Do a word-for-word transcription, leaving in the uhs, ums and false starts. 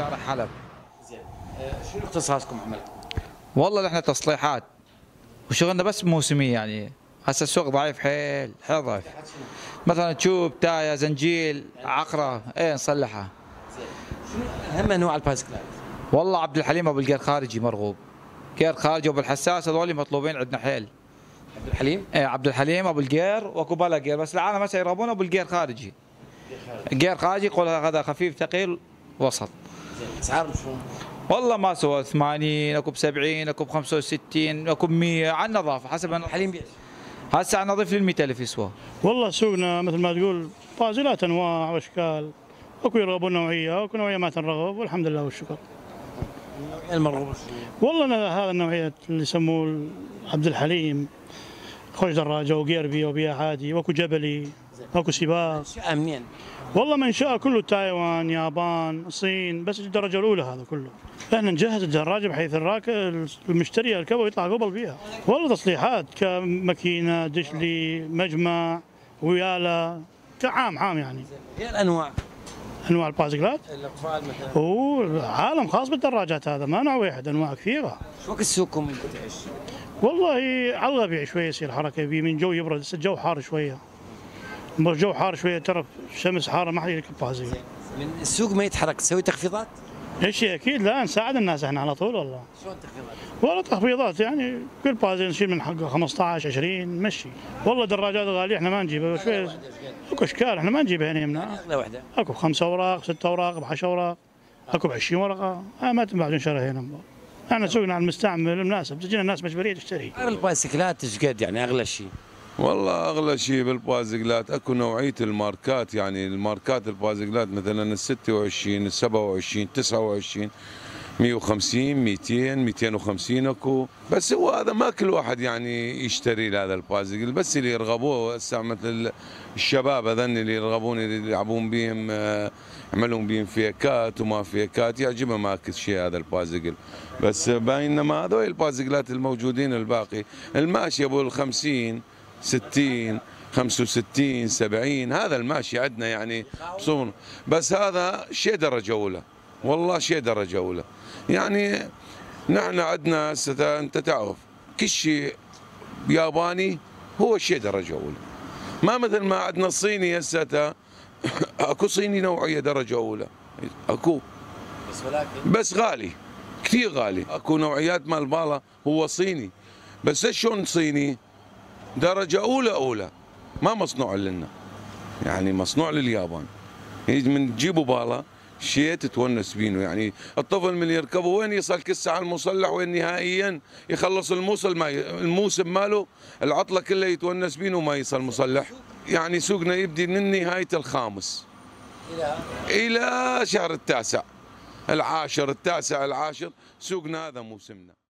شارع حلب. زين شنو اختصاصكم عملكم؟ والله نحن تصليحات وشغلنا بس موسمي يعني. هسه السوق ضعيف حيل حيل ضعيف. مثلا تشوب تايا زنجيل عقره ايه نصلحها. زين شنو اهم انواع البايسكلات؟ والله عبد الحليم ابو القير خارجي مرغوب. قير خارجي وابو الحساس هذول مطلوبين عندنا حيل. عبد الحليم؟ ايه عبد الحليم ابو القير واكو بلا قير بس العالم هسه يرغبون ابو القير خارجي. قير خارجي يقول هذا خفيف ثقيل وسط. زين اسعارهم شلون؟ والله ما سوى ثمانين اكو ب سبعين اكو ب خمسة وستين اكو ب مية على النظافه حسب الحليم بيش؟ هسه على النظيف لل مئة ألف يسوى. والله سوقنا مثل ما تقول بازلات انواع واشكال، اكو يرغبون نوعيه واكو نوعيه ما تنرغب والحمد لله والشكر. النوعيه المرغوبه شنو؟ والله أنا هذا النوعيه اللي يسموه عبد الحليم خوش دراجه وقير بيه وبيه عادي واكو جبلي واكو سباق. اشياء منين؟ والله منشأه كله تايوان يابان الصين بس الدرجه الاولى هذا كله. احنا نجهز الدراجه بحيث الراكب المشتري يركبه ويطلع قبل فيها. والله تصليحات كماكينه دشلي مجمع وياله كعام عام يعني. هي الانواع انواع البازكلات الاطفال مثلا. هو عالم خاص بالدراجات هذا ما نوع واحد انواع كثيره. شو وقت سوقكم تعيش؟ والله على الربيع شويه يصير حركه بيه من جو يبرد هسه الجو حار شويه. الجو حار شويه ترى الشمس حاره ما حد يركب بازي. من السوق ما يتحرك تسوي تخفيضات؟ ايش اكيد لا نساعد الناس احنا على طول والله. شلون تخفيضات؟ والله تخفيضات يعني كل بازي نشيل من حقه خمسة عشر عشرين نمشي. والله دراجات غاليه احنا ما نجيبها شويه اكو اشكال احنا ما نجيبها هنا يمنا. اغلى وحده اكو بخمسة اوراق ست اوراق بعشر اوراق اكو ب عشرين ورقه آه ما تنباع تنشرها هنا. احنا سوقنا على المستعمل المناسب تجينا الناس مجبريه تشتري. اسعار البايسكلات ايش قد يعني اغلى شيء؟ والله اغلى شيء بالبازقلات اكو نوعيه الماركات يعني الماركات البازقلات مثلا ال ستة وعشرين ال سبعة وعشرين تسعة وعشرين مئة وخمسين مئتين مئتين وخمسين اكو بس هو هذا ما كل واحد يعني يشتري هذا البازقل بس اللي يرغبوه هسه مثل الشباب هذن اللي يرغبون اللي يلعبون بهم يعملون بهم فيكات وما فيكات يعجبهم هاك الشيء هذا البازقل بس بينما هذول البازقلات الموجودين الباقي الماشي ابو الخمسين ستين خمسة وستين سبعين هذا الماشي عندنا يعني بصون بس هذا شيء درجة أولى والله شيء درجة أولى يعني نحن عندنا انت تعرف كل شيء ياباني هو شيء درجة أولى ما مثل ما عندنا الصيني هسه اكو صيني نوعية درجة أولى اكو بس ولكن بس غالي كثير غالي اكو نوعيات مال بالا هو صيني بس شلون صيني درجة أولى أولى ما مصنوع لنا يعني مصنوع لليابان يجي من تجيبوا بالا شيء تتونس بينه يعني الطفل من يركبه وين يصل كل ساعة المصلح وين نهائيا يخلص الموصل ما ي... الموسم ماله العطلة كلها يتونس بينه وما يصل مصلح يعني سوقنا يبدي من نهاية الخامس الى إلى شهر التاسع العاشر التاسع العاشر سوقنا هذا موسمنا.